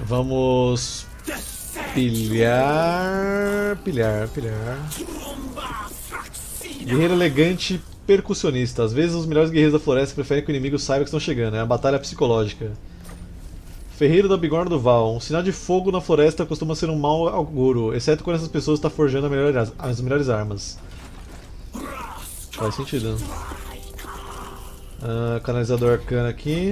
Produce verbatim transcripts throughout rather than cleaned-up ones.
Vamos pilhar, pilhar, pilhar. Guerreiro elegante percussionista. Às vezes os melhores guerreiros da floresta preferem que o inimigo saiba que estão chegando. É uma batalha psicológica. Ferreiro da bigorna do Val. Um sinal de fogo na floresta costuma ser um mau auguro, exceto quando essas pessoas estão forjando a melhor, as melhores armas. Faz sentido. Ah, canalizador arcano aqui.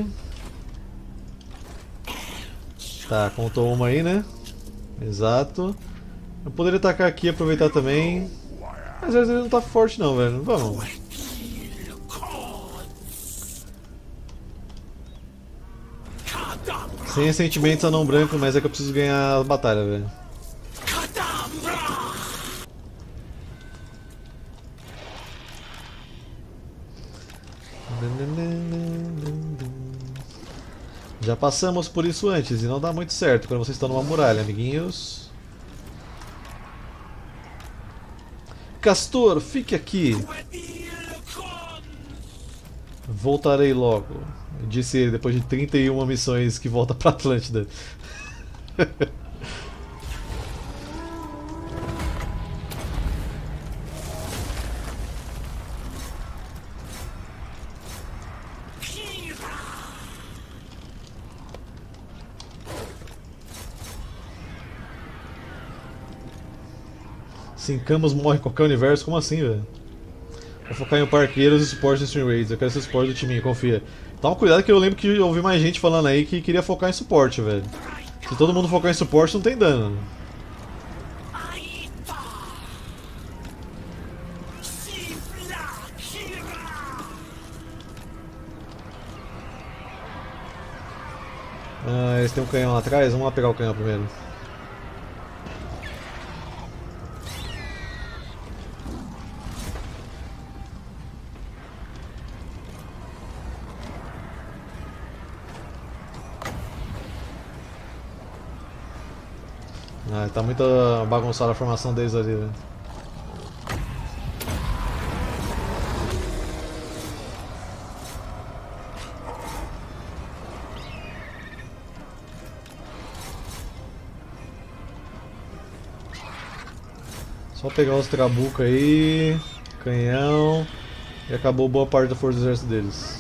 Tá, contou uma aí, né? Exato. Eu poderia atacar aqui e aproveitar também. Mas às vezes ele não tá forte não, velho. Vamos. Sem ressentimentos, anão branco, mas é que eu preciso ganhar a batalha, velho. Já passamos por isso antes e não dá muito certo quando vocês estão numa muralha, amiguinhos. Castor, fique aqui. Voltarei logo, disse ele depois de trinta e uma missões que volta pra Atlântida. Sim, Camus morre em qualquer universo, como assim, velho? Vou focar em parqueiros e suporte no Stream Raids. Eu quero ser suporte do time, confia. Toma cuidado que eu lembro que eu ouvi mais gente falando aí que queria focar em suporte, velho. Se todo mundo focar em suporte, não tem dano. Ah, eles têm um canhão lá atrás? Vamos lá pegar o canhão primeiro. Ah, tá muito bagunçada a formação deles ali, velho. Só pegar os trabucos aí, canhão, e acabou boa parte da força do exército deles.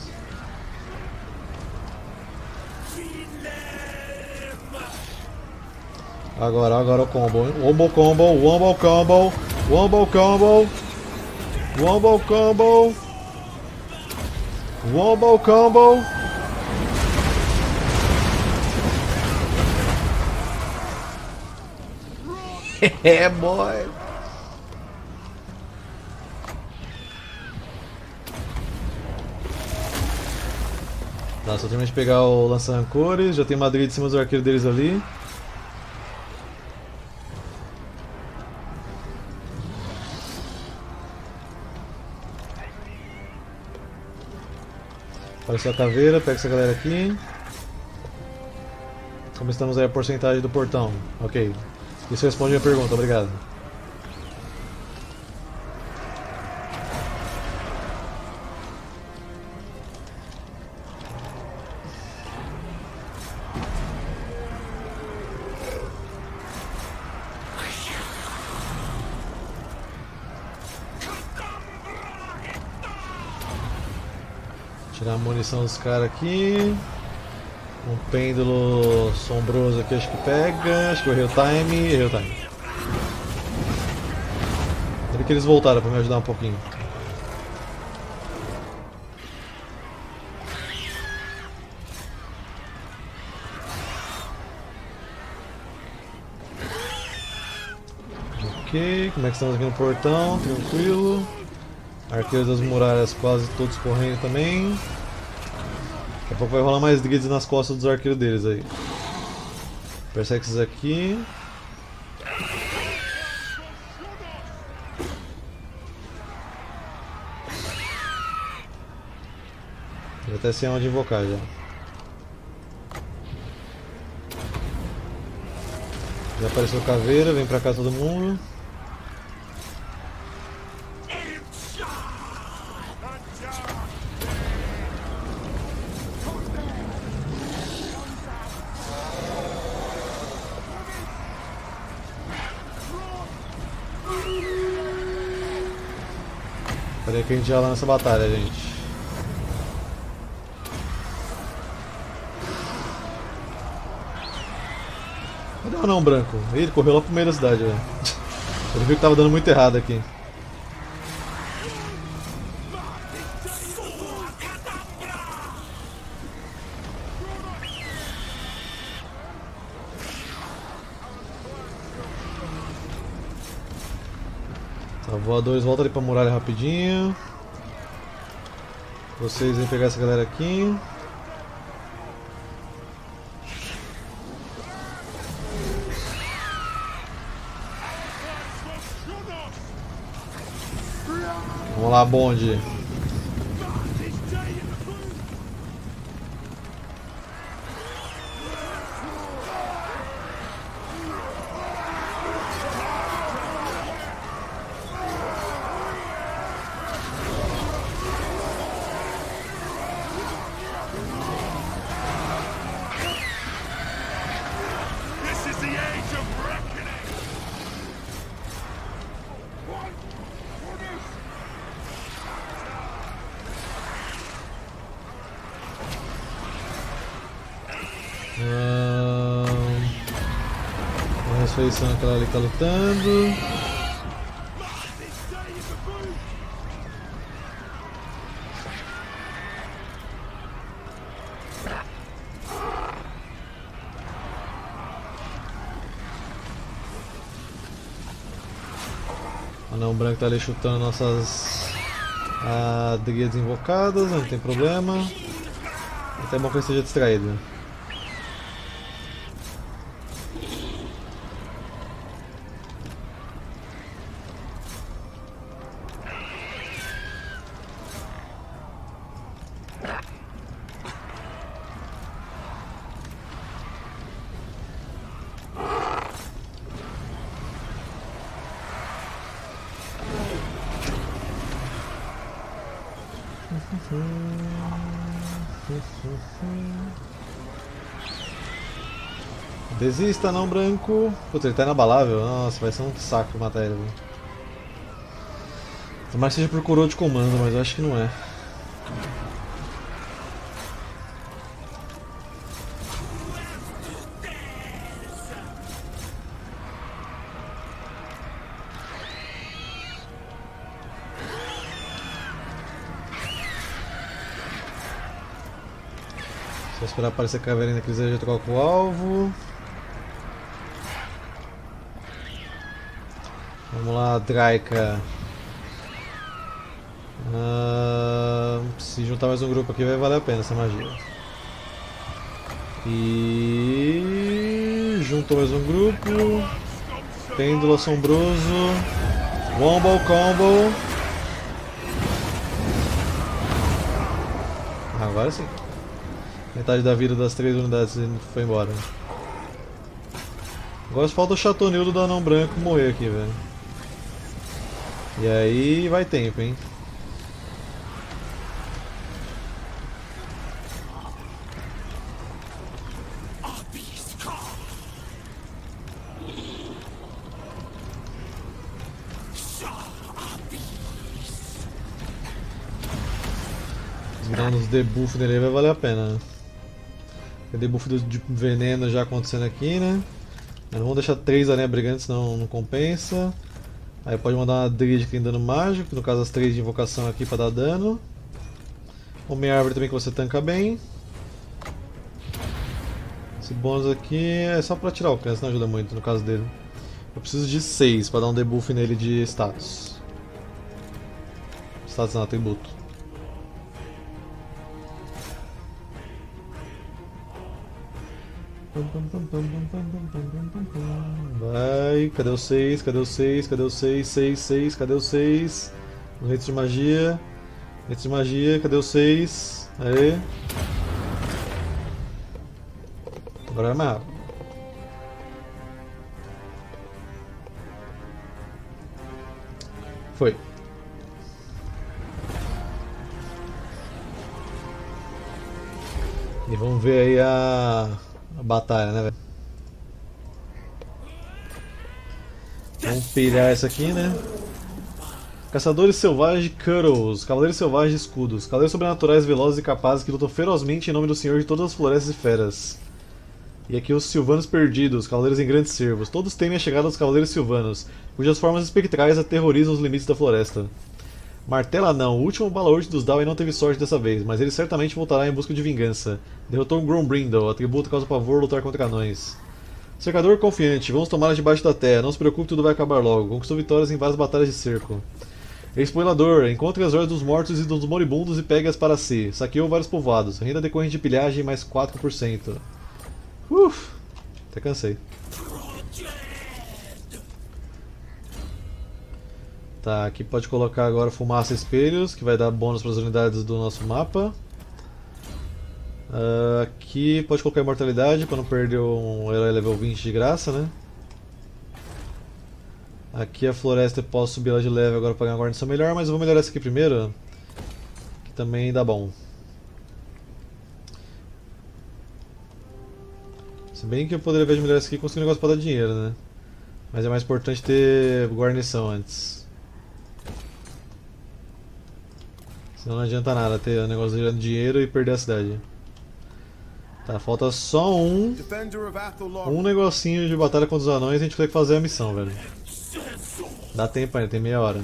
Agora, agora o combo. Wombo combo, wombo combo, wombo combo, wombo combo, wombo combo. É, boy. Tá, só terminei de pegar o lança-rancores, já tem Madrid em cima dos arqueiros deles ali. Apareceu a caveira, pega essa galera aqui. Como estamos aí a porcentagem do portão? Ok. Isso responde a minha pergunta, obrigado. Tirar a munição dos caras aqui. Um pêndulo sombroso aqui, acho que pega. Acho que eu errei o time. Errei o time. Ainda que eles voltaram pra me ajudar um pouquinho. Ok, como é que estamos aqui no portão? Tranquilo. Arqueiros das muralhas quase todos correndo também. Daqui a pouco vai rolar mais grids nas costas dos arqueiros deles aí. Persex aqui. Já até sei onde invocar já. Já apareceu caveira, vem pra cá todo mundo. Peraí que a gente já lá nessa batalha, gente. Cadê o anão branco? Ih, ele correu lá pro meio da cidade, velho. Ele viu que tava dando muito errado aqui. Tá, voadores, volta ali pra muralha rapidinho. Vocês vêm pegar essa galera aqui. Vamos lá, bonde. A ressurreição, aquela ali que tá lutando. O anão branco tá ali chutando nossas ah, dríades invocadas, não tem problema. Até bom que ele esteja distraído. Desista, não branco. Putz, ele tá inabalável. Nossa, vai ser um saco matar ele. Tomara que seja por coroa de comando, mas eu acho que não é. Só esperar aparecer a caveirinha que eles já troca o alvo. Vamos lá, Draika. Ah, se juntar mais um grupo aqui vai valer a pena essa magia. E juntou mais um grupo. Pêndulo assombroso. Wombo combo. Agora sim. Metade da vida das três unidades foi embora. Agora falta o chatonildo do anão branco morrer aqui, velho. E aí vai tempo, hein? Dando os debuff nele vai valer a pena, né? Tem debuff de veneno já acontecendo aqui, né? Mas não vamos deixar três aranha brigantes, senão não compensa. Aí pode mandar uma Dríade que tem dano mágico, no caso as três de invocação aqui pra dar dano. Homem-árvore também que você tanca bem. Esse bônus aqui é só pra tirar o alcance, não ajuda muito no caso dele. Eu preciso de seis pra dar um debuff nele de status. Status não, atributo. Vai, cadê o seis? Cadê o seis? Cadê o seis? seis, seis, cadê o seis? No Reito de Magia. Reito de Magia, cadê o seis? Aê. Agora é mais rápido. Foi. E vamos ver aí a, a batalha, né, velho? Vamos pilhar essa aqui, né? Caçadores selvagens de Cuddles, Cavaleiros selvagens de escudos, Cavaleiros sobrenaturais velozes e capazes que lutam ferozmente em nome do Senhor de todas as florestas e feras. E aqui os Silvanos perdidos, Cavaleiros em grandes cervos. Todos temem a chegada dos Cavaleiros Silvanos, cujas formas espectrais aterrorizam os limites da floresta. Martela não, o último balaúrte dos Dawen não teve sorte dessa vez, mas ele certamente voltará em busca de vingança. Derrotou um Grombrindle, atributo causa pavor lutar contra anões. Cercador confiante, vamos tomá-la debaixo da terra, não se preocupe, tudo vai acabar logo. Conquistou vitórias em várias batalhas de cerco. Expoilador, encontre as joias dos mortos e dos moribundos e pegue-as para si. Saqueou vários povoados. Renda decorrente de pilhagem mais quatro por cento. Uf, até cansei. Tá, aqui pode colocar agora fumaça e espelhos, que vai dar bônus para as unidades do nosso mapa. Uh, aqui pode colocar imortalidade para não perder um herói level vinte de graça, né? Aqui a floresta eu posso subir ela de level agora para ganhar uma guarnição melhor, mas eu vou melhorar essa aqui primeiro, que também dá bom. Se bem que eu poderia ver de melhorar essa aqui e conseguir um negócio para dar dinheiro, né? Mas é mais importante ter guarnição antes. Senão não adianta nada ter um negócio de dinheiro e perder a cidade. Tá, falta só um, um negocinho de batalha contra os anões e a gente consegue fazer a missão, velho. Dá tempo ainda, tem meia hora.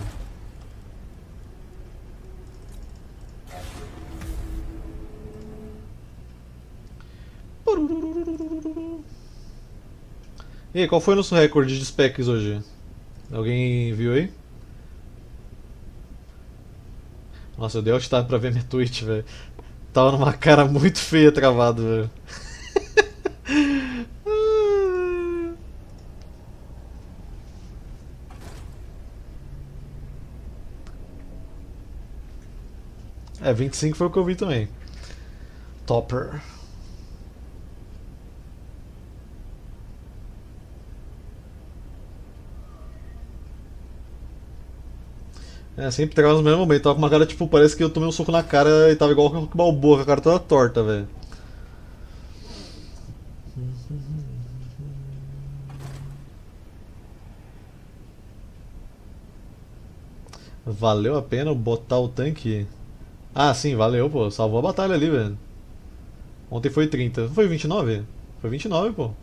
E aí, qual foi o nosso recorde de specs hoje? Alguém viu aí? Nossa, eu dei alt tab pra ver minha Twitch, velho. Tava numa cara muito feia travado, velho. É, vinte e cinco foi o que eu vi também. Topper. É, sempre trava no mesmo momento. Tava com uma cara, tipo, parece que eu tomei um soco na cara e tava igual com o Balboa, com a cara toda torta, velho. Valeu a pena botar o tanque? Ah, sim, valeu, pô. Salvou a batalha ali, velho. Ontem foi trinta. Não foi vinte e nove? Foi vinte e nove, pô.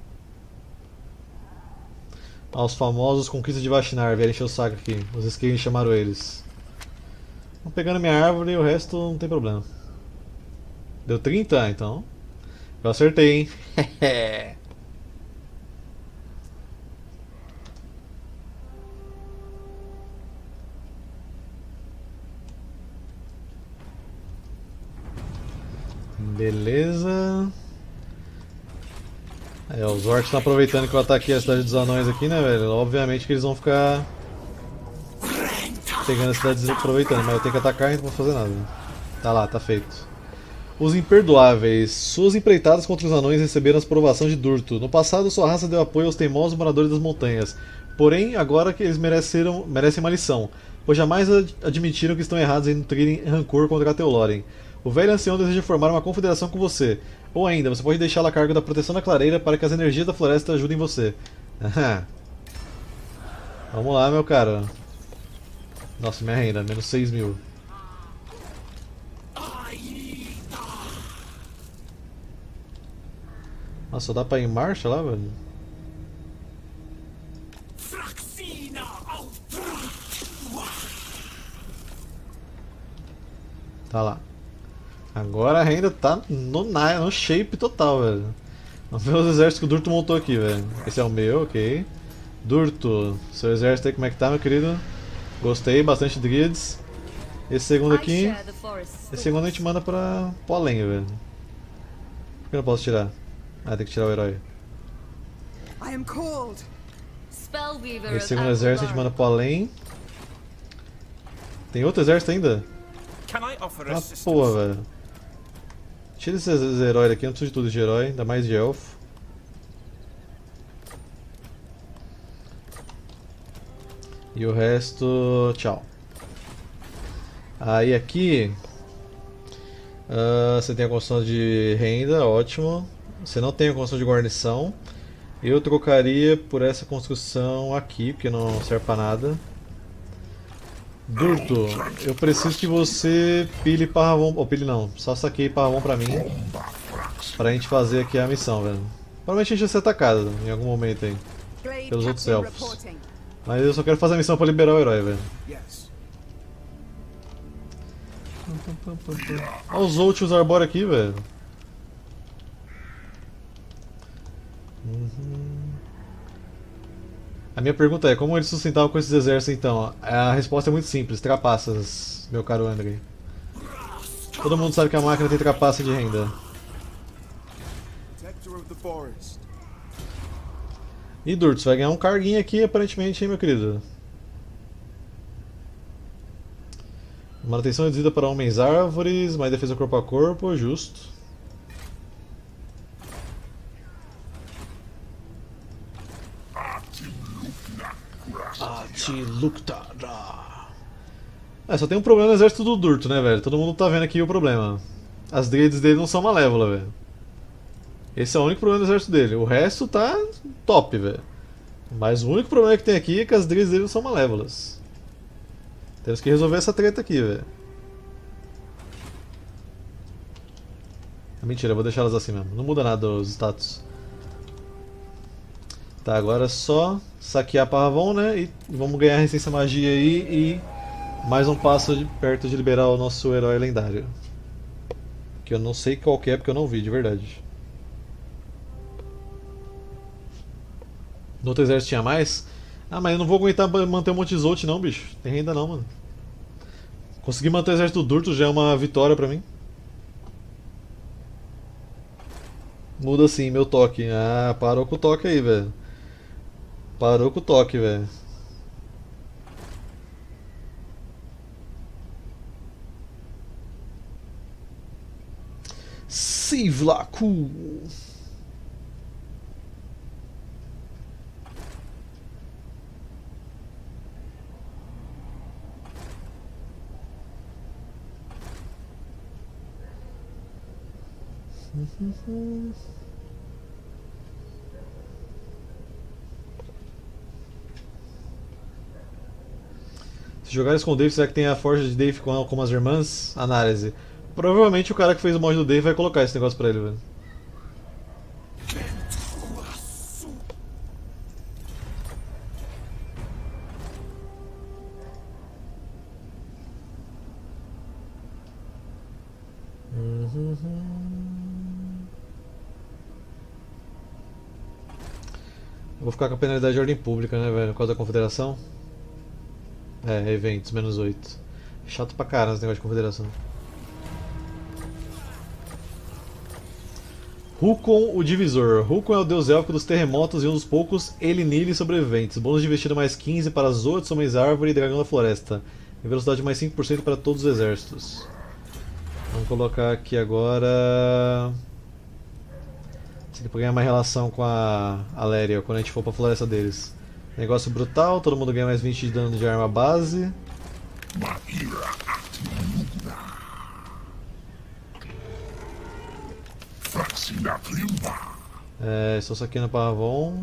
Ah, os famosos conquistas de Vashinar, vieram encher o saco aqui. Os Skaven chamaram eles. Vão pegando minha árvore e o resto não tem problema. Deu trinta? Ah, então. Eu acertei, hein? Beleza. É, os orcs estão aproveitando que eu ataquei a cidade dos anões aqui, né, velho? Obviamente que eles vão ficar pegando a cidade e aproveitando, mas eu tenho que atacar e não vou fazer nada. Tá lá, tá feito. Os Imperdoáveis. Suas empreitadas contra os anões receberam a aprovação de Durto. No passado, sua raça deu apoio aos teimosos moradores das montanhas. Porém, agora que eles mereceram, merecem uma lição, pois jamais ad admitiram que estão errados em nutrirem rancor contra Cateloren. O velho ancião deseja formar uma confederação com você. Ou ainda, você pode deixá-la a cargo da proteção da clareira para que as energias da floresta ajudem você. Vamos lá, meu cara. Nossa, minha renda, menos seis mil. Nossa, só dá pra ir em marcha lá, velho? Tá lá. Agora a renda tá no, no shape total, velho. Vamos ver os exércitos que o Durto montou aqui, velho. Esse é o meu, ok. Durto, seu exército aí como é que tá, meu querido? Gostei, bastante Druids. Esse segundo aqui... Esse segundo a gente manda pra, pro além, velho. Por que eu não posso tirar? Ah, tem que tirar o herói. Esse segundo exército a gente manda pro além. Tem outro exército ainda? Ah, porra, velho. Tira esses heróis daqui, não preciso de tudo de herói, ainda mais de elfo. E o resto, tchau. Aí aqui uh, você tem a construção de renda, ótimo. Você não tem a construção de guarnição. Eu trocaria por essa construção aqui, porque não serve pra nada. Durto, eu preciso que você pile Parravon. Ou pile não, só saqueie Parravon pra mim. Pra gente fazer aqui a missão, velho. Provavelmente a gente vai ser atacado em algum momento aí. Pelos outros elfos. Mas eu só quero fazer a missão pra liberar o herói, velho. Olha os Ultimus Arbor aqui, velho. Uhum. A minha pergunta é, como eles sustentavam com esses exércitos então? A resposta é muito simples, trapaças, meu caro Andrei. Todo mundo sabe que a máquina tem trapaça de renda. E Durto, você vai ganhar um carguinho aqui aparentemente, hein, meu querido? Manutenção reduzida para homens árvores, mais defesa corpo a corpo, justo. Atiluktada. É, só tem um problema no exército do Durto, né, velho? Todo mundo tá vendo aqui o problema. As dreads dele não são malévolas, velho. Esse é o único problema do exército dele. O resto tá top, velho. Mas o único problema que tem aqui é que as dreads dele não são malévolas. Temos que resolver essa treta aqui, velho. Mentira, eu vou deixar elas assim mesmo. Não muda nada os status. Tá, agora é só saquear Parravon, né? E vamos ganhar resistência magia aí e mais um passo de perto de liberar o nosso herói lendário. Que eu não sei qual que é porque eu não vi, de verdade. No outro exército tinha mais? Ah, mas eu não vou aguentar manter um monte de Zolt não, bicho. Tem renda não, mano. Conseguir manter o exército do Durto já é uma vitória pra mim. Muda sim, meu toque. Ah, parou com o toque aí, velho. Parou com o toque, velho. Sivlaku. Se jogares com o Dave, será que tem a forja de Dave com, com as irmãs? Análise. Provavelmente o cara que fez o mod do Dave vai colocar esse negócio pra ele, velho. Eu vou ficar com a penalidade de ordem pública, né, velho? Por causa da confederação. É, eventos, menos oito. Chato pra caramba esse negócio de confederação. Hukon, o divisor. Hukon é o deus élfico dos terremotos e um dos poucos Elinili sobreviventes. Bônus de investida mais quinze para Zotes, Homens Árvore e Dragão da Floresta. E velocidade mais cinco por cento para todos os exércitos. Vamos colocar aqui agora... Isso aqui pra ganhar mais relação com a Aléria quando a gente for pra floresta deles. Negócio brutal, todo mundo ganha mais vinte de dano de arma base. É, estou saqueando Parravon.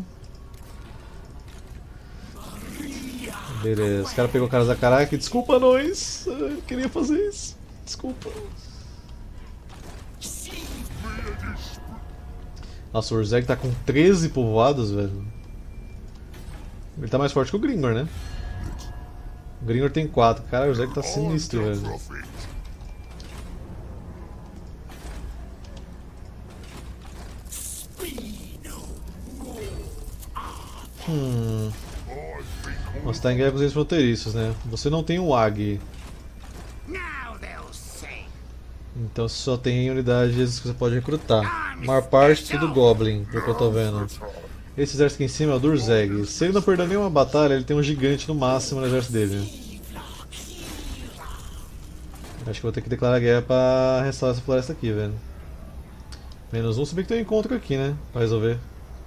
Beleza, os caras pegou o cara da caraca. Desculpa nós, eu queria fazer isso. Desculpa. Nossa, o Urzeg tá com treze povoados, velho. Ele tá mais forte que o Gringor, né? O Gringor tem quatro. Cara, o Urzeg tá sinistro, velho. Hum... Você tá em guerra com os fronteiriços, né? Você não tem um A G. Então só tem unidades que você pode recrutar. A maior parte tudo Goblin, pelo que eu tô vendo. Esse exército aqui em cima é o do Urzeg. Se ele não perder nenhuma batalha, ele tem um gigante no máximo no exército dele. Acho que vou ter que declarar guerra pra restaurar essa floresta aqui, velho. Menos um, se bem que tem um encontro aqui, né? Pra resolver.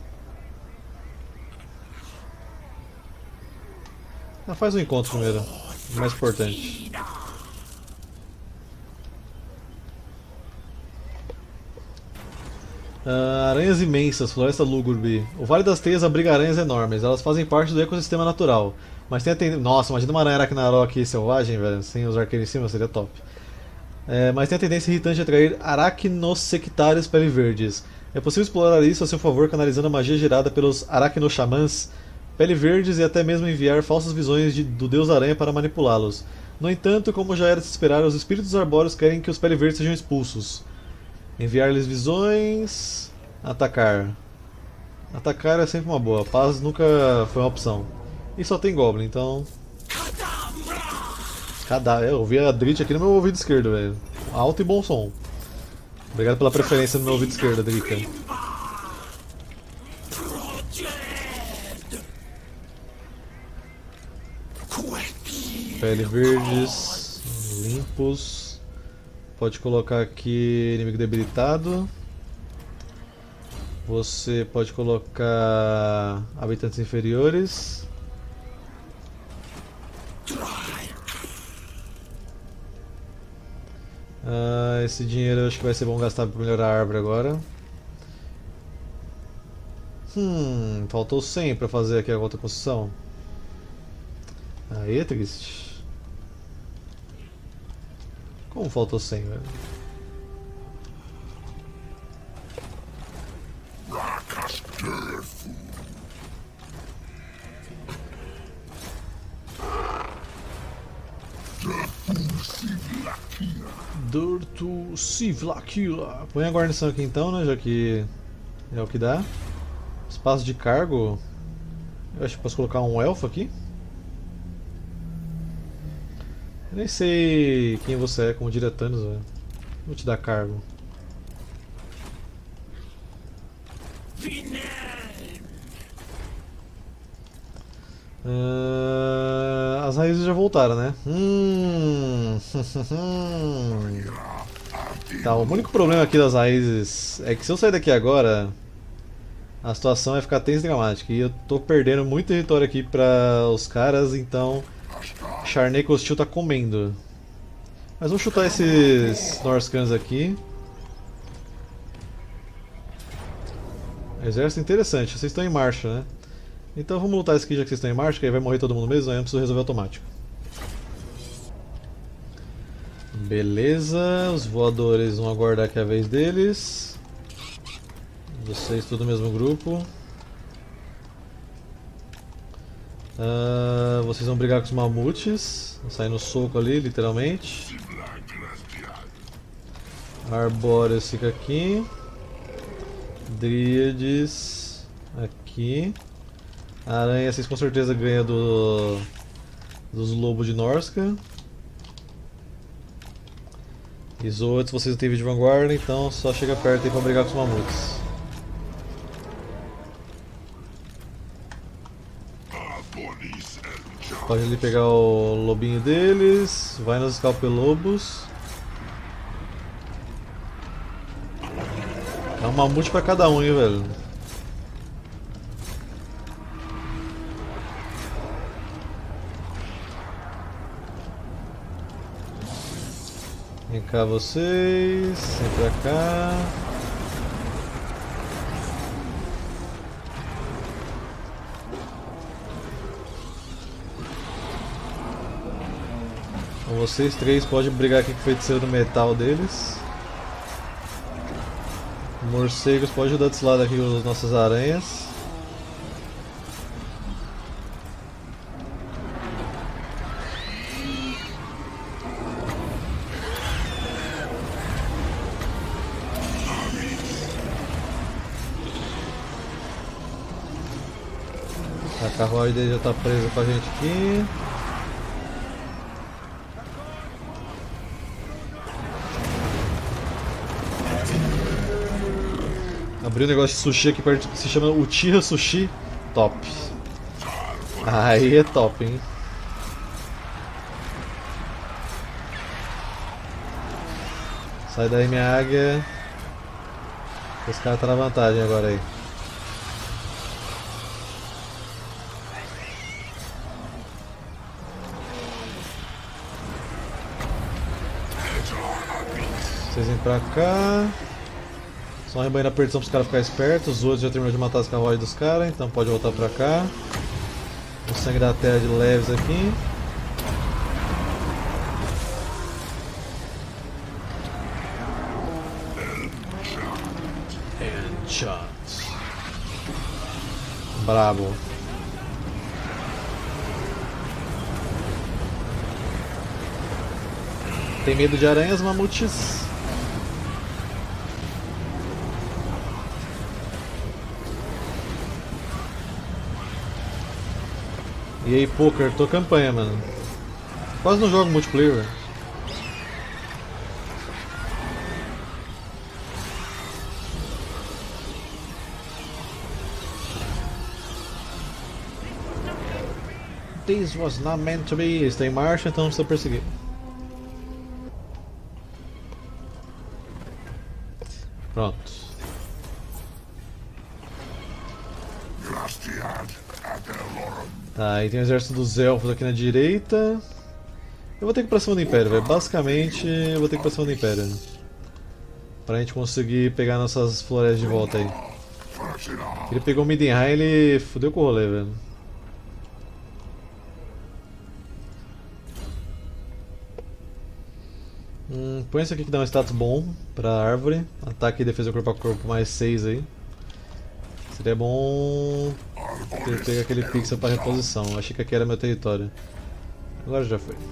Ah, faz um encontro primeiro. O mais importante. Uh, aranhas imensas, floresta lúgubre. O Vale das Teias abriga aranhas enormes. Elas fazem parte do ecossistema natural. Mas tem a tendência. Nossa, imagina uma aranha Arachnarok selvagem, velho, sem os arqueiros em cima, seria top. É, mas tem a tendência irritante de atrair aracnossectários pele verdes. É possível explorar isso a seu favor canalizando a magia gerada pelos aracnoxamãs pele verdes e até mesmo enviar falsas visões de, do deus aranha para manipulá-los. No entanto, como já era de se esperar, os espíritos arbóreos querem que os pele verdes sejam expulsos. Enviar-lhes visões... Atacar. Atacar é sempre uma boa, paz nunca foi uma opção. E só tem Goblin, então... Cadá... Eu ouvi a Drit aqui no meu ouvido esquerdo, velho. Alto e bom som. Obrigado pela preferência no meu ouvido esquerdo, Drika. Pele verdes, limpos. Pode colocar aqui inimigo debilitado. Você pode colocar habitantes inferiores. Ah, esse dinheiro eu acho que vai ser bom gastar para melhorar a árvore agora. Hum, faltou cem para fazer aqui a outra construção. Aí é triste. Como faltou cem, velho? Durtu Sivlakila. Põe a guarnição aqui então, né? Já que é o que dá. Espaço de cargo. Eu acho que posso colocar um elfo aqui. Eu nem sei quem você é como diretanos, velho. Vou te dar cargo. Uh, as raízes já voltaram, né? Hum. Tá, o único problema aqui das raízes é que se eu sair daqui agora, a situação vai ficar tensa e dramática. E eu tô perdendo muito território aqui para os caras, então Sharney Hostil tá comendo. Mas vamos chutar esses Norscans aqui. Exército interessante, vocês estão em marcha, né? Então vamos lutar esse aqui já que vocês estão em marcha, que aí vai morrer todo mundo mesmo, aí eu preciso resolver automático. Beleza, os voadores vão aguardar aqui a vez deles. Vocês tudo no mesmo grupo. Uh, vocês vão brigar com os mamutes, vão sair no soco ali, literalmente. Arbóreos fica aqui. Dríades aqui. A aranha vocês com certeza ganham do, dos lobos de Norsca. E os outros vocês não têm vídeo de vanguarda, então só chega perto aí pra brigar com os mamutes. Pode ali pegar o lobinho deles, vai nos escalpelobos. É um mamute pra cada um, hein, velho. Vem cá vocês, vem pra cá. Então vocês três podem brigar aqui com o feiticeiro do metal deles. Morcegos pode ajudar desse lado aqui com as nossas aranhas. A carruagem dele já está presa com a gente aqui. Abri um negócio de sushi aqui perto que se chama Uchiha Sushi. Top. Aí é top, hein? Sai daí, minha águia. Esse cara tá na vantagem agora aí. Vocês vêm pra cá. Só um rebanho na perdição para os caras ficarem espertos. Os outros já terminaram de matar as carruagens dos caras, então pode voltar pra cá. O sangue da terra de leves aqui. Enchant. Brabo. Tem medo de aranhas, mamutes? E aí, poker, tô campanha, mano. Quase não jogo multiplayer, velho. This was not meant to be. Está em marcha, então não precisa perseguir. Pronto. Tá, aí tem o exército dos elfos aqui na direita. Eu vou ter que ir pra cima do Império, velho. Basicamente, eu vou ter que ir pra cima do Império. Pra gente conseguir pegar nossas florestas de volta aí. Ele pegou o Middenheim e ele fudeu com o rolê, velho. Hum, põe isso aqui que dá um status bom pra árvore. Ataque e defesa corpo a corpo mais seis aí. Seria bom ter pegar aquele pixel pra reposição. Eu achei que aqui era meu território. Agora já foi.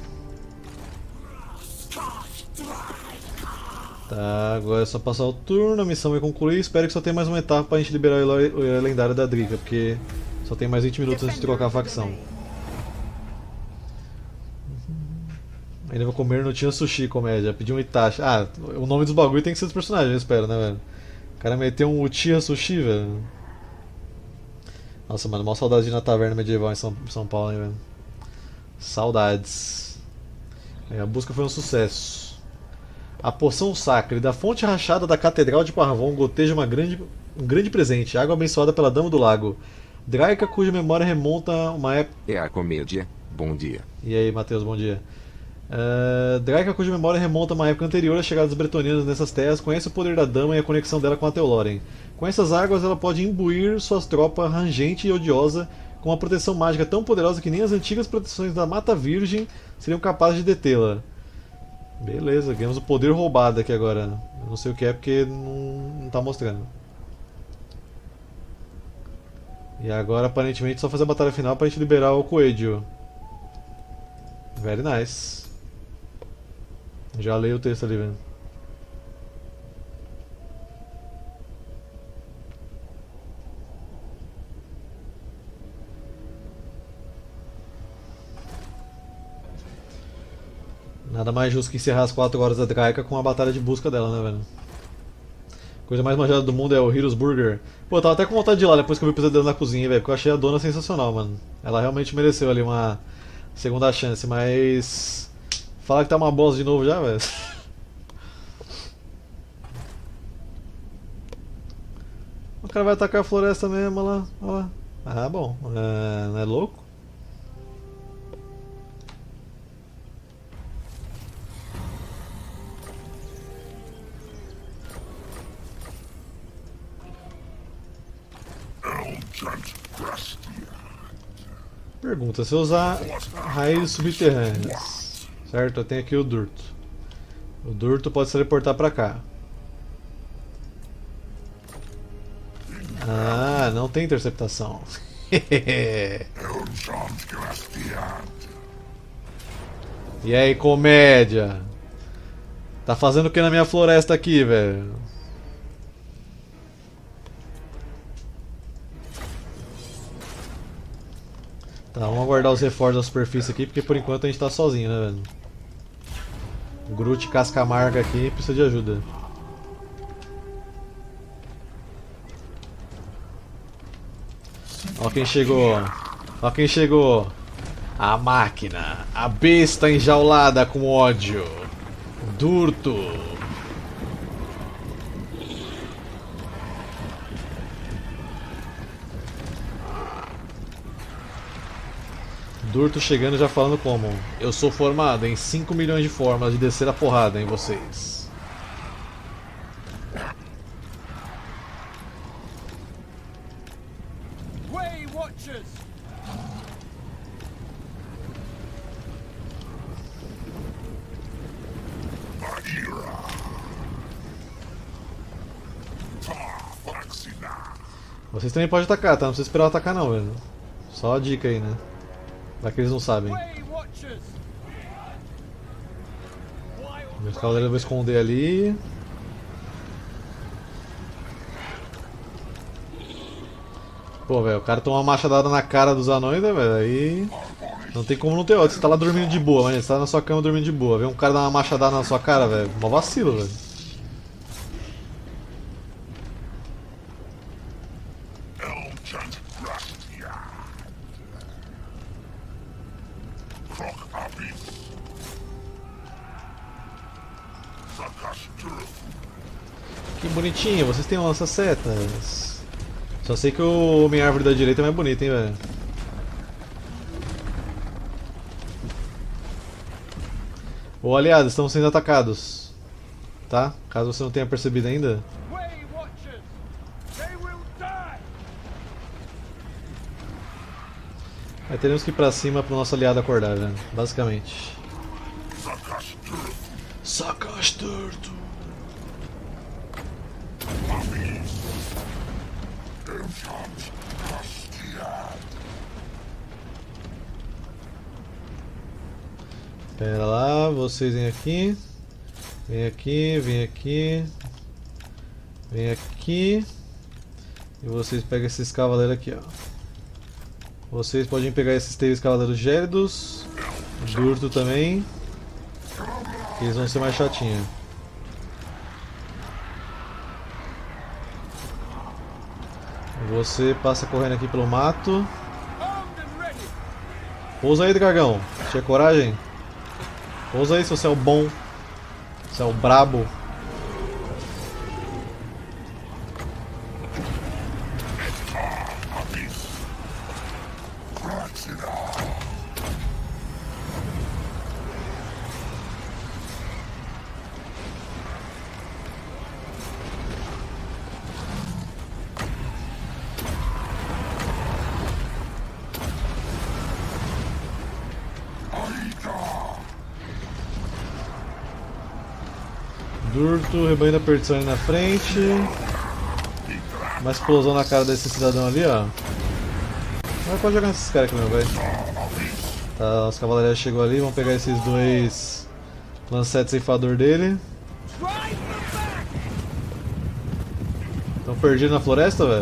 Tá, agora é só passar o turno, a missão vai concluir. Espero que só tenha mais uma etapa pra gente liberar o herói lendário da Drika, porque só tem mais vinte minutos antes de trocar a facção. Ainda vou comer no Tinha Sushi, comédia. Pedi um Itachi. Ah, o nome dos bagulho tem que ser dos personagens, eu espero, né, velho? O cara meteu um Uchiha Sushi, velho. Nossa, mano, mal saudade de ir na taverna medieval em São, São Paulo, hein, velho. Saudades. A busca foi um sucesso. A poção sacra da fonte rachada da Catedral de Parvon goteja uma grande, um grande presente. Água abençoada pela Dama do Lago. Draika, cuja memória remonta a uma época... É a comédia. Bom dia. E aí, Matheus, bom dia. Uh, Draika, cuja memória remonta a uma época anterior à chegada dos bretonianos nessas terras, conhece o poder da Dama e a conexão dela com a Theoloren. Com essas águas, ela pode imbuir suas tropas rangente e odiosa com uma proteção mágica tão poderosa que nem as antigas proteções da Mata Virgem seriam capazes de detê-la. Beleza, ganhamos o poder roubado aqui agora. Eu não sei o que é porque não, não tá mostrando. E agora aparentemente só fazer a batalha final pra gente liberar o Coelho. Very nice. Já leio o texto ali, velho. Nada mais justo que encerrar as quatro horas da Draika com a batalha de busca dela, né, velho? Coisa mais manjada do mundo é o Heroes Burger. Pô, eu tava até com vontade de ir lá depois que eu vi o pesadelo na cozinha, velho, porque eu achei a dona sensacional, mano. Ela realmente mereceu ali uma segunda chance, mas... Falar que tá uma bosta de novo já, velho. O cara vai atacar a floresta mesmo, olha lá, olha lá. Ah, bom. É, não é louco? Pergunta, se eu usar raízes subterrâneas, certo? Eu tenho aqui o Durto. O Durto pode se teleportar pra cá. Ah, não tem interceptação. E aí, comédia? Tá fazendo o que na minha floresta aqui, velho? Tá, vamos aguardar os reforços da superfície aqui, porque por enquanto a gente tá sozinho, né, velho? O Groot casca amarga aqui precisa de ajuda. Ó quem chegou. Ó quem chegou. A máquina. A besta enjaulada com ódio. Durto. Durto chegando já falando como: eu sou formado em cinco milhões de formas de descer a porrada em vocês. Vocês também podem atacar, tá? Não precisa esperar eu atacar não, velho. Só a dica aí, né? Vai que eles não sabem. Meus cavaleiros eu vou esconder ali. Pô, velho, o cara toma uma machadada na cara dos anões, né, velho? Aí. Não tem como não ter ódio. Você tá lá dormindo de boa, mas você tá na sua cama dormindo de boa. Vem um cara dar uma machadada na sua cara, velho. Mó vacilo, velho. Que bonitinho, vocês têm lança-setas. Só sei que o Homem-Árvore da direita é mais bonito, hein, velho. Ô aliados, estamos sendo atacados. Tá? Caso você não tenha percebido ainda. É, teremos que ir pra cima pro nosso aliado acordar, velho. Basicamente. Sakasturto. Pera lá, vocês vêm aqui. Vem aqui, vem aqui. Vem aqui. E vocês pegam esses cavaleiros aqui, ó. Vocês podem pegar esses três cavaleiros gélidos. Durto também. Que eles vão ser mais chatinhos. Você passa correndo aqui pelo mato. Pousa aí, dragão. Tinha coragem? Pousa aí se você é o bom. Se é o brabo. Durto, rebanho da perdição ali na frente. Uma explosão na cara desse cidadão ali, ó. Mas pode jogar nesses caras aqui, meu velho. Tá, os cavaleiros chegou ali, vão pegar esses dois lancetes ceifador dele. Estão perdidos na floresta, velho.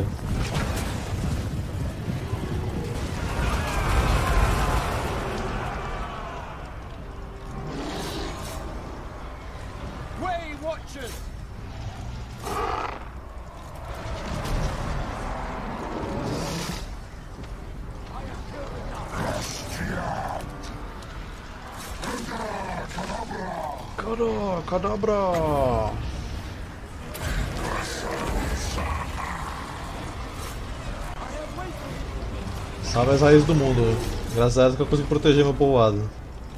Cadabra! Salve as raízes do mundo. Graças a Deus que eu consigo proteger meu povoado.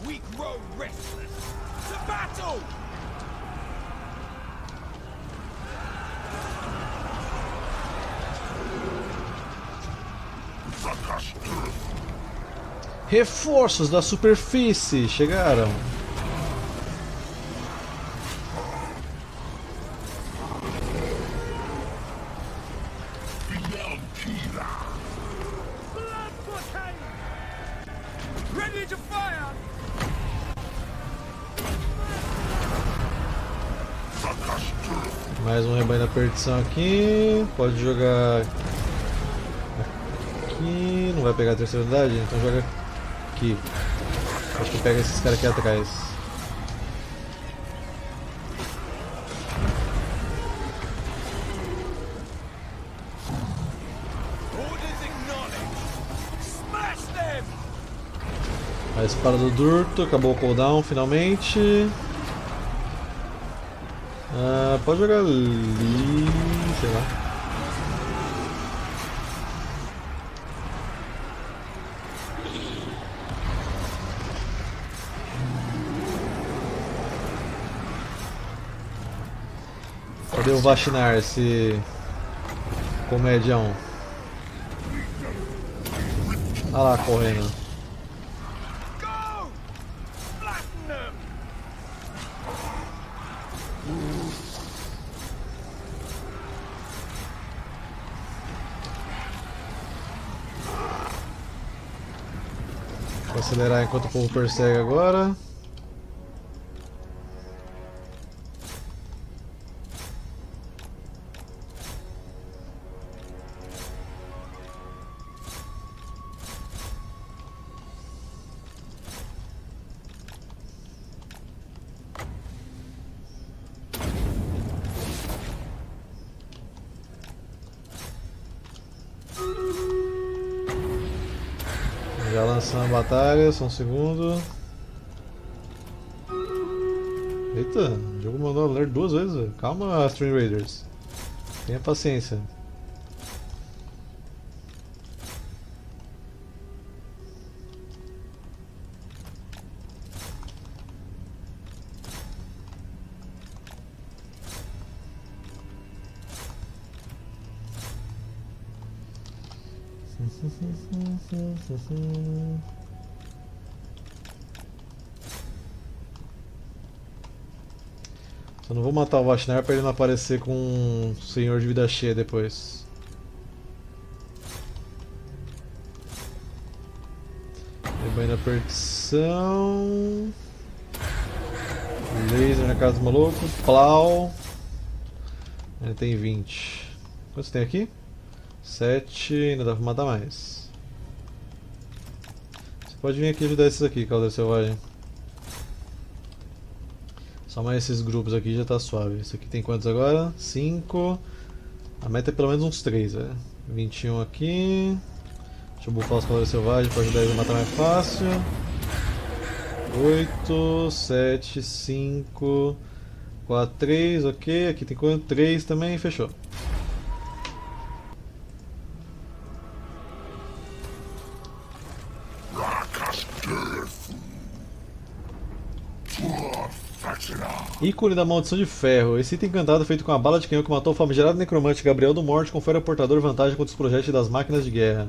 Reforços da superfície chegaram. Mais um rebanho da perdição aqui. Pode jogar aqui. Não vai pegar a terceira unidade? Então joga aqui. Acho que pega esses caras aqui atrás. A espada do Durto, acabou o cooldown finalmente. Ah, pode jogar ali, sei lá. Cadê o Vachinar, esse comedião? Olha lá, correndo. Vou acelerar enquanto o povo persegue agora. Já lançando a batalha, só um segundo. Eita, o jogo mandou alerta duas vezes, velho. Calma, Stream Raiders. Tenha paciência. Só não vou matar o Vashnar pra ele não aparecer com um senhor de vida cheia depois. Rebanho da perdição. Laser na casa do maluco. Plow. Ele tem vinte. Quantos tem aqui? sete. Ainda dá pra matar mais. Você pode vir aqui ajudar esses aqui, Caldeira Selvagem. Só mais esses grupos aqui já tá suave. Esse aqui tem quantos agora? cinco. A meta é pelo menos uns três, velho. vinte e um aqui. Deixa eu buffar os Cavaleiros Selvagens para ajudar eles a matar mais fácil. oito, sete, cinco, quatro, três, ok. Aqui tem quanto? três também, fechou. Ícone da Maldição de Ferro. Esse item encantado feito com a bala de canhão que matou o famigerado necromante Gabriel do Morte confere ao portador vantagem contra os projéteis das máquinas de guerra.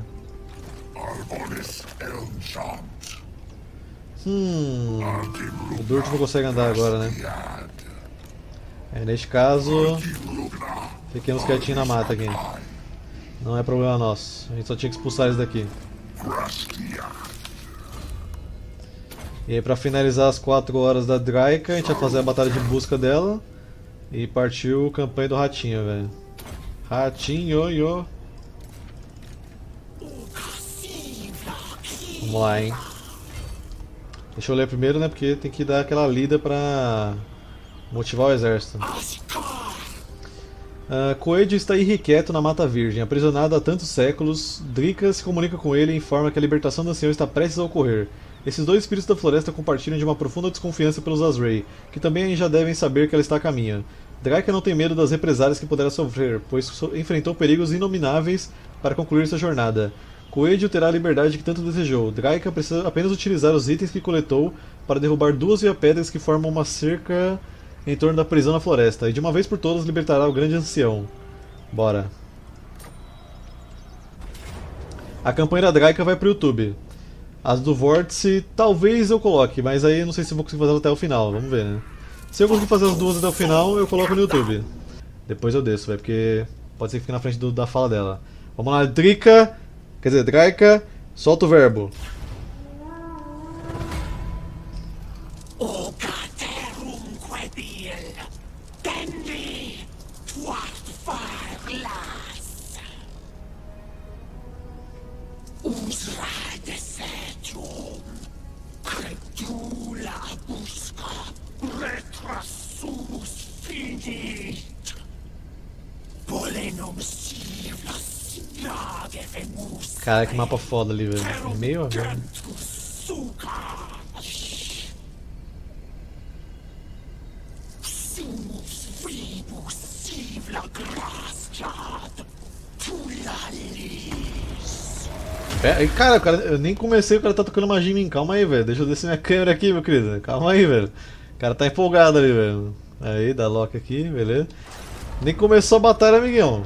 Hum... O Durt não consegue andar agora, né? É, neste caso... Fiquemos quietinhos na mata aqui. Não é problema nosso. A gente só tinha que expulsar eles daqui. E aí, pra finalizar as quatro horas da Draika, a gente vai fazer a batalha de busca dela. E partiu a campanha do Ratinho, velho. Ratinho, yo. Vamos lá, hein. Deixa eu ler primeiro, né, porque tem que dar aquela lida pra motivar o exército. Uh, Coelho está irrequieto na Mata Virgem, aprisionado há tantos séculos. Drika se comunica com ele e informa que a libertação do ancião está prestes a ocorrer. Esses dois espíritos da floresta compartilham de uma profunda desconfiança pelos Azrae, que também já devem saber que ela está a caminho. Draika não tem medo das represálias que poderá sofrer, pois so enfrentou perigos inomináveis para concluir sua jornada. Coelho terá a liberdade que tanto desejou. Draika precisa apenas utilizar os itens que coletou para derrubar duas via-pedras que formam uma cerca em torno da prisão na floresta, e de uma vez por todas libertará o grande ancião. Bora. A campanha da Draika vai para o YouTube. As do Vórtice, talvez eu coloque, mas aí eu não sei se vou conseguir fazer até o final, vamos ver, né? Se eu conseguir fazer as duas até o final, eu coloco no YouTube. Depois eu desço, velho, porque pode ser que fique na frente do, da fala dela. Vamos lá, Drika, quer dizer, Draika, solta o verbo. Cara, que mapa foda ali, velho. Meio a ver. É, cara, o cara, eu nem comecei, o cara tá tocando magia em mim. Calma aí, velho. Deixa eu descer minha câmera aqui, meu querido. Calma aí, velho. O cara tá empolgado ali, velho. Aí, dá lock aqui, beleza. Nem começou a batalha, amiguinho.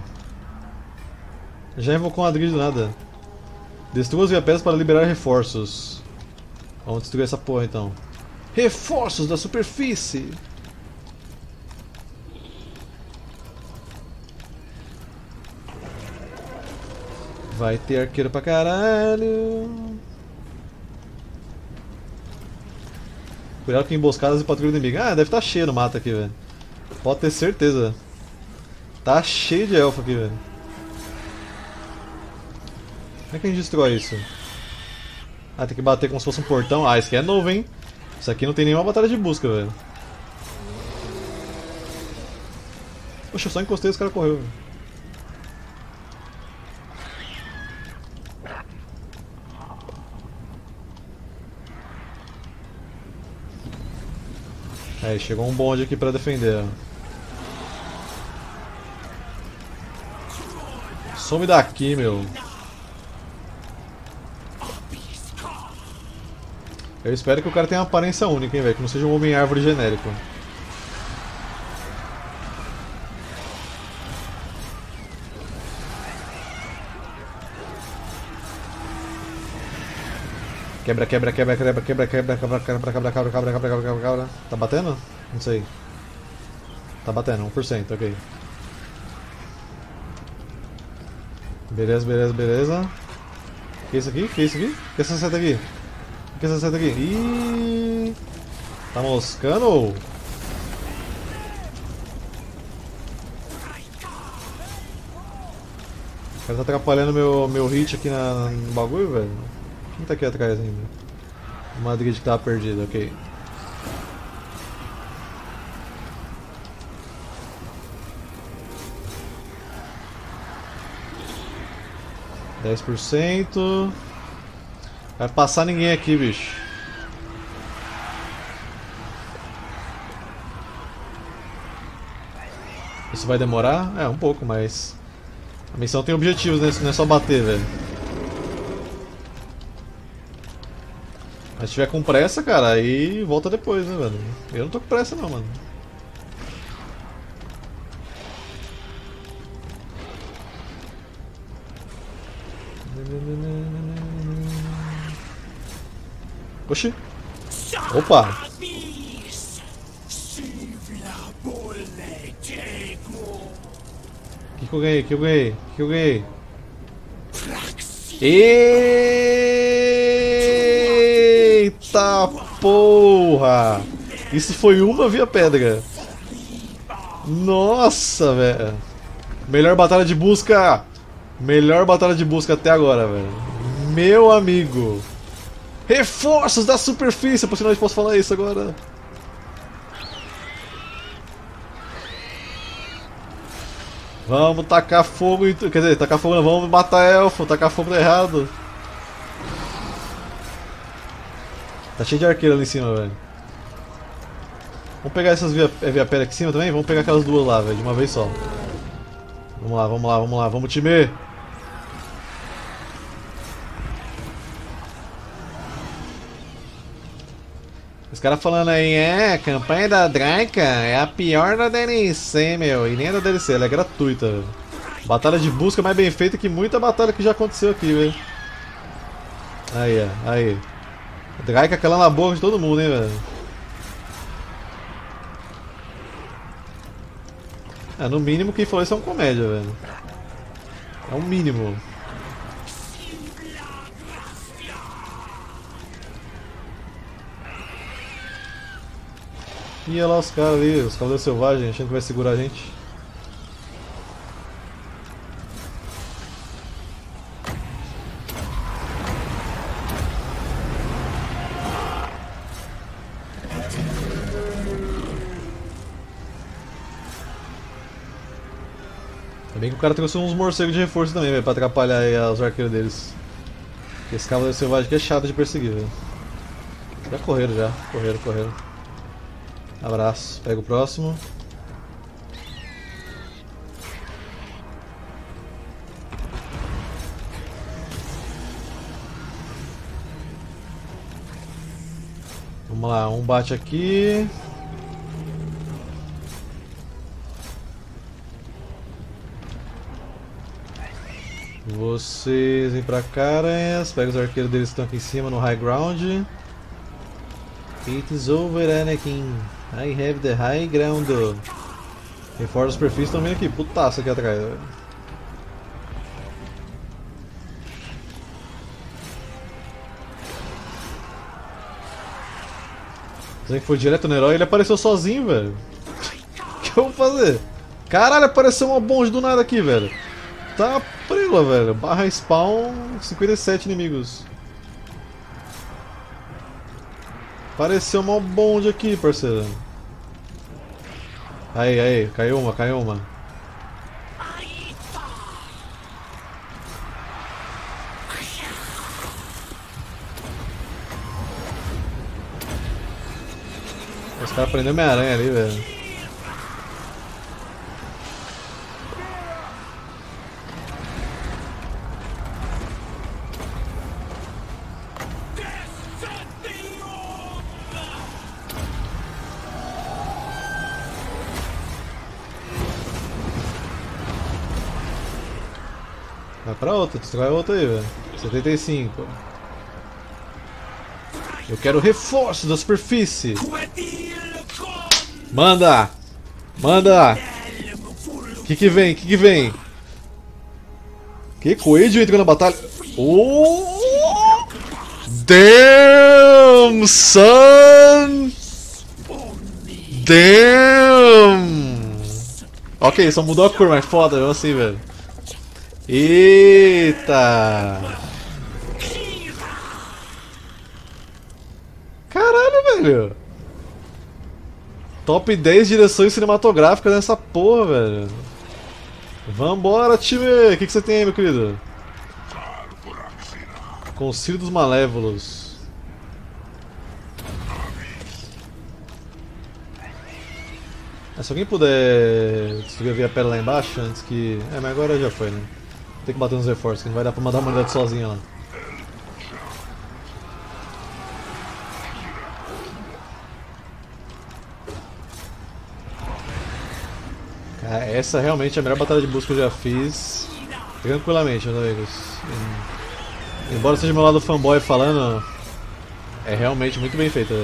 Já invocou uma Adri do nada. Destrua as via-pedras para liberar reforços. Vamos destruir essa porra então. Reforços da superfície! Vai ter arqueiro pra caralho. Cuidado com emboscadas e patrulha inimiga. Ah, deve estar cheio no mato aqui, velho. Pode ter certeza. Tá cheio de elfo aqui, velho. Como é que a gente destrói isso? Ah, tem que bater como se fosse um portão. Ah, isso aqui é novo, hein? Isso aqui não tem nenhuma batalha de busca, velho. Poxa, eu só encostei e os caras correu, velho. Aí, chegou um bonde aqui pra defender. Some daqui, meu. Eu espero que o cara tenha uma aparência única, hein, velho. Que não seja um homem-árvore genérico. Quebra, quebra, quebra, quebra, quebra, quebra, quebra, quebra, quebra, quebra, quebra, quebra, quebra, quebra. Tá batendo? Não sei. Tá batendo, um por cento, ok. Beleza, beleza, beleza. Que isso aqui? Que isso aqui? Que essa seta aqui? Que essa seta aqui? Ih! Tá moscando? O cara tá atrapalhando meu, meu hit aqui na, no bagulho, velho. Quem tá aqui atrás ainda? O Madrid que tava perdido, ok. dez por cento. Vai passar ninguém aqui, bicho. Isso vai demorar? É, um pouco, mas... A missão tem objetivos, né? Não é só bater, velho. Mas se tiver com pressa, cara, aí volta depois, né, velho? Eu não tô com pressa não, mano. Oxi. Opa. O que que eu ganhei? O que eu ganhei? O que eu ganhei? Eita porra! Isso foi uma via pedra. Nossa, velho. Melhor batalha de busca. Melhor batalha de busca até agora, velho. Meu amigo. Reforços da superfície. Por sinal, eu posso falar isso agora. Vamos tacar fogo e... Quer dizer, tacar fogo não, vamos matar elfo, tacar fogo tá errado. Tá cheio de arqueiro ali em cima, velho. Vamos pegar essas via, via pé aqui em cima também? Vamos pegar aquelas duas lá, velho, de uma vez só. Vamos lá, vamos lá, vamos lá, vamos time! Os caras falando aí, é, campanha da Draika é a pior da D L C, meu. E nem é da D L C, ela é gratuita, velho. Batalha de busca mais bem feita que muita batalha que já aconteceu aqui, velho. Aí, ó, aí. A Draika calando a boca de todo mundo, hein, velho. É, no mínimo quem falou isso é um comédia, velho. É o mínimo. E olha lá os caras ali, os cavaleiros selvagens, achando que vai segurar a gente. Ainda bem que o cara trouxe uns morcegos de reforço também, velho, pra atrapalhar aí os arqueiros deles. Porque esse cavaleiro selvagem aqui é chato de perseguir, velho. Já correram, já. Correram, correram. Abraço. Pega o próximo. Vamos lá, um bate aqui. Vocês vêm pra cá, aranhas. Pega os arqueiros deles que estão aqui em cima no high ground. It is over, Anakin. I have the high ground. Reforça a superfície também aqui. Putaça aqui atrás. Velho. Dizendo que foi direto no herói, ele apareceu sozinho, velho. O que eu vou fazer? Caralho, apareceu uma bonde do nada aqui, velho. Tá prela, velho. Barra spawn, cinquenta e sete inimigos. Apareceu uma bonde aqui, parceiro. Aí, aí, caiu uma, caiu uma. Os caras prenderam minha aranha ali, velho. Vai pra outra, destrói outra aí, velho. setenta e cinco. Eu quero reforço da superfície. Manda! Manda! Que que vem? Que que vem? Que Coelho entrou na batalha? Oh! Damn, son! Damn! Ok, só mudou a cor, mas foda, eu assim, velho. Eita! Caralho, velho! Top dez direções cinematográficas nessa porra, velho. Vambora, time! O que, que você tem aí, meu querido? Concílio dos Malévolos. Ah, se alguém puder destruir a pedra lá embaixo antes que... É, mas agora já foi, né? Tem que bater nos reforços, que não vai dar pra mandar a humanidade sozinha lá. Cara, essa realmente é a melhor batalha de busca que eu já fiz. Tranquilamente, meus amigos. Embora seja meu lado fanboy falando, é realmente muito bem feita.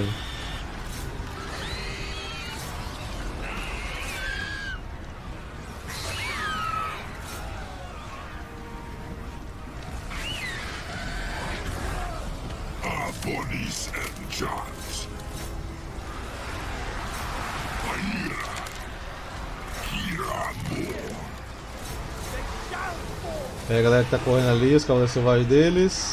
É a galera que tá correndo ali, os cavaleiros selvagens deles.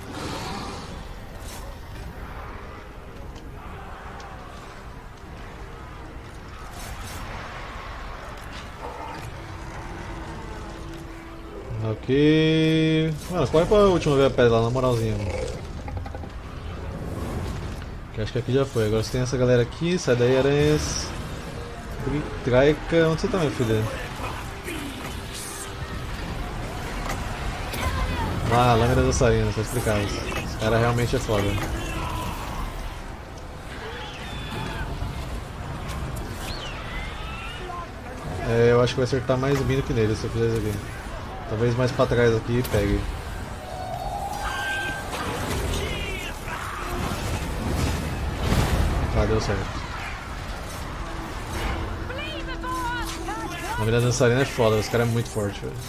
Ok. Mano, corre pra última ver a pedra lá, na moralzinha. Que acho que aqui já foi. Agora você tem essa galera aqui, sai daí, aranhas. Traica, onde você tá, meu filho? Ah, lâmina dançarina, tá explicado. Esse cara realmente é foda. É, eu acho que vai acertar mais vindo que nele se eu fizer isso aqui. Talvez mais pra trás aqui e pegue. Ah, deu certo. A lâmina dançarina é foda, esse cara é muito forte, velho.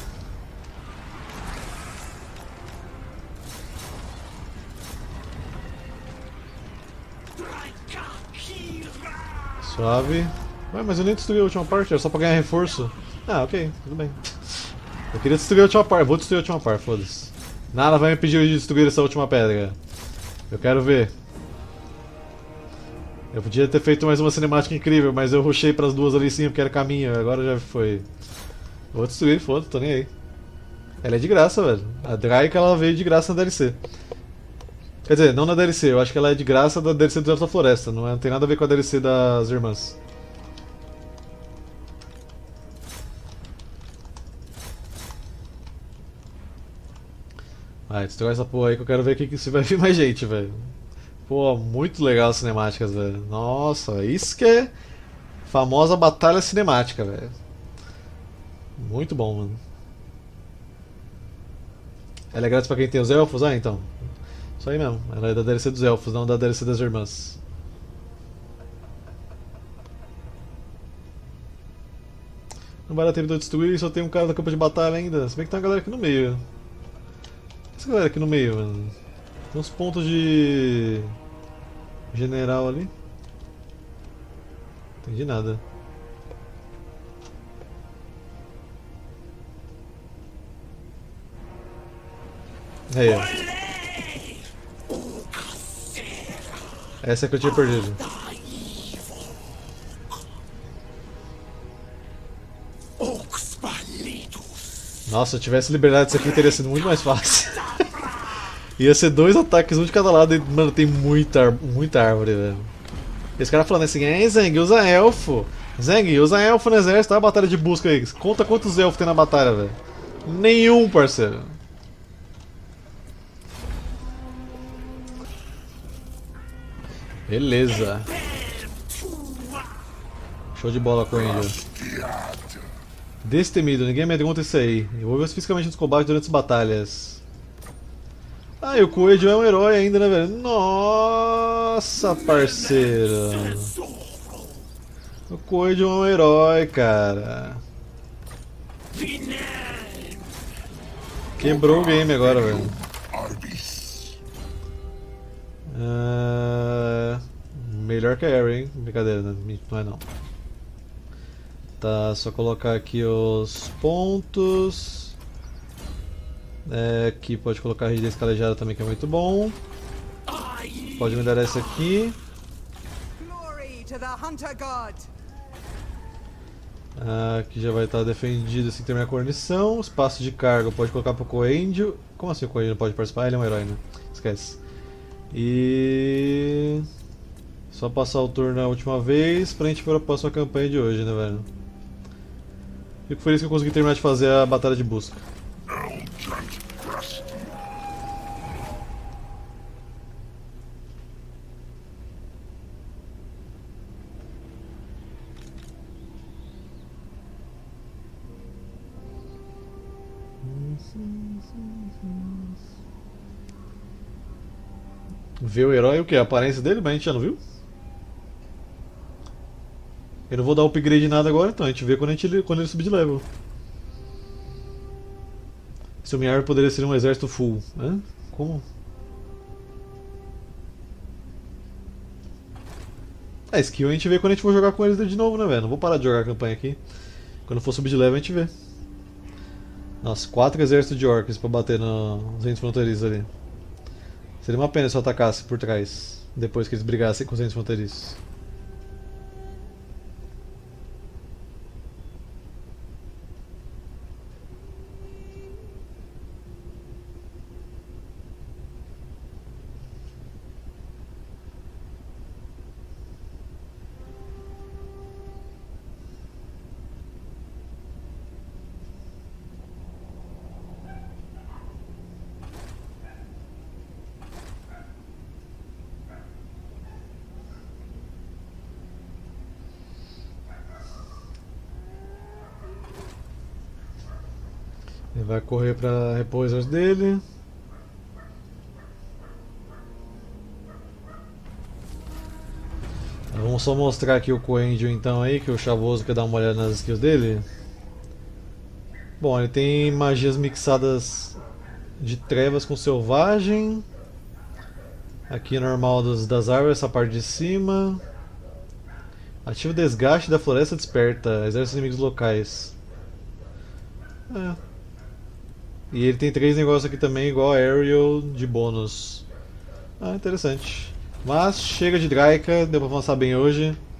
Suave. Ué, mas eu nem destruí a última parte, era só pra ganhar reforço. Ah, ok, tudo bem. Eu queria destruir a última parte, vou destruir a última parte, foda-se. Nada vai me impedir de destruir essa última pedra. Eu quero ver. Eu podia ter feito mais uma cinemática incrível, mas eu rushei pras duas ali sim, porque era caminho, agora já foi. Vou destruir, foda-se, tô nem aí. Ela é de graça, velho. A Draika ela veio de graça na D L C. Quer dizer, não na D L C, eu acho que ela é de graça da D L C do Zelda da Floresta, não, é, não tem nada a ver com a D L C das irmãs. Vai, destrói essa porra aí que eu quero ver aqui que se vai vir mais gente, velho. Pô, muito legal as cinemáticas, velho. Nossa, isso que é famosa batalha cinemática, velho. Muito bom, mano. Ela é grátis pra quem tem os elfos? Ah, então. Isso aí mesmo, ela é da D L C dos elfos, não da D L C das irmãs. Não vai dar tempo de eu destruir, só tem um cara no campo de batalha ainda. Se bem que tem uma galera aqui no meio. Essa galera aqui no meio, mano. Tem uns pontos de... general ali. Entendi nada. Aí, ó. Essa é que eu tinha perdido. Nossa, se eu tivesse liberdade disso aqui teria sido muito mais fácil. Ia ser dois ataques, um de cada lado e, mano, tem muita, muita árvore, velho. Esse cara falando assim, é, Zeng, usa elfo. Zeng, usa elfo no exército, olha a batalha de busca aí. Conta quantos elfos tem na batalha, velho. Nenhum, parceiro. Beleza. Show de bola, Coelho. Destemido, ninguém me pergunta isso aí. Envolveu-se fisicamente nos combates durante as batalhas. Ah, e o Coelho é um herói ainda, né, velho? Nossa, parceiro. O Coelho é um herói, cara. Quebrou o game agora, velho. Uh, melhor que a Harry, hein? Brincadeira, não é não. Tá, só colocar aqui os pontos. É, aqui pode colocar a rigidez calejada também, que é muito bom. Pode me dar essa aqui. Ah, aqui já vai estar defendido assim que terminar a guarnição. Espaço de carga pode colocar pro Coendio. Como assim o Coendio não pode participar? Ele é um herói, né? Esquece. E... só passar o turno a última vez pra gente ir para a próxima campanha de hoje, né, velho? Fico feliz que eu consegui terminar de fazer a batalha de busca. Ver o herói, o que? A aparência dele? Mas a gente já não viu? Eu não vou dar upgrade nada agora, então a gente vê quando, a gente, quando ele subir de level. Seu Miar poderia ser um exército full. Hã? Como? A skill a gente vê quando a gente for jogar com eles de novo, né, velho? Não vou parar de jogar a campanha aqui. Quando for subir de level a gente vê. Nossa, quatro exércitos de orcs pra bater nos entes fronteiriços ali. Seria uma pena se eu atacasse por trás, depois que eles brigassem com os entes fronteiriços. Ele vai correr para repor os dele. Vamos só mostrar aqui o Coendio então aí, que o Chavoso quer dar uma olhada nas skills dele. Bom, ele tem magias mixadas de trevas com selvagem. Aqui normal dos, das árvores, essa parte de cima. Ativa o desgaste da floresta desperta, exército inimigos locais. É. E ele tem três negócios aqui também, igual a Ariel, de bônus. Ah, interessante. Mas chega de Draika, deu pra avançar bem hoje.